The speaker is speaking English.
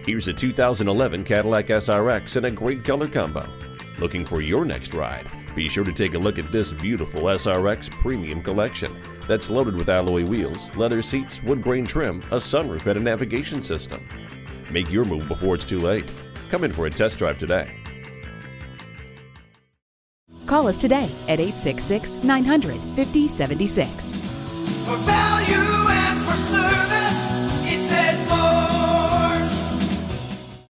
Here's a 2011 Cadillac SRX in a great color combo. Looking for your next ride? Be sure to take a look at this beautiful SRX Premium Collection that's loaded with alloy wheels, leather seats, wood grain trim, a sunroof, and a navigation system. Make your move before it's too late. Come in for a test drive today. Call us today at 866-900-5076. For value and for service.